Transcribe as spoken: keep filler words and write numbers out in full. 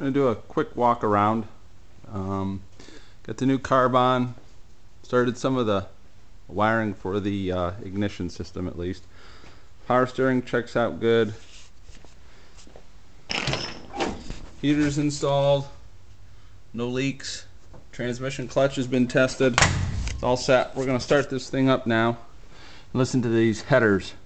Gonna do a quick walk around. Um, got the new carb on. Started some of the wiring for the uh, ignition system at least. Power steering checks out good. Heater's installed. No leaks. Transmission clutch has been tested. It's all set. We're gonna start this thing up now. Listen to these headers.